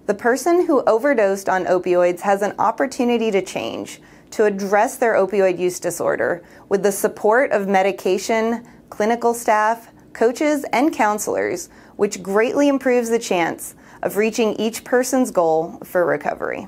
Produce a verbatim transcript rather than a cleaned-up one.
The person who overdosed on opioids has an opportunity to change, to address their opioid use disorder with the support of medication, clinical staff, coaches, and counselors, which greatly improves the chance of reaching each person's goal for recovery.